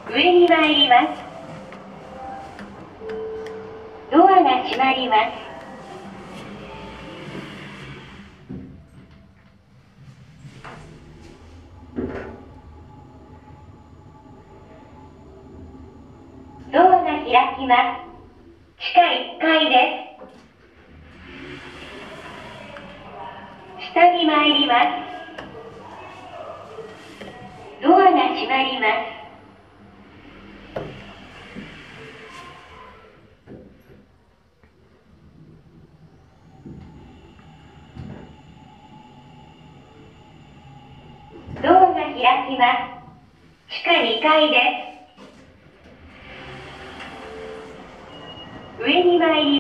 上に参ります。ドアが閉まります。ドアが開きます。地下1階です。下に参ります。ドアが閉まります。ドアが開きます。地下2階です。上に参ります。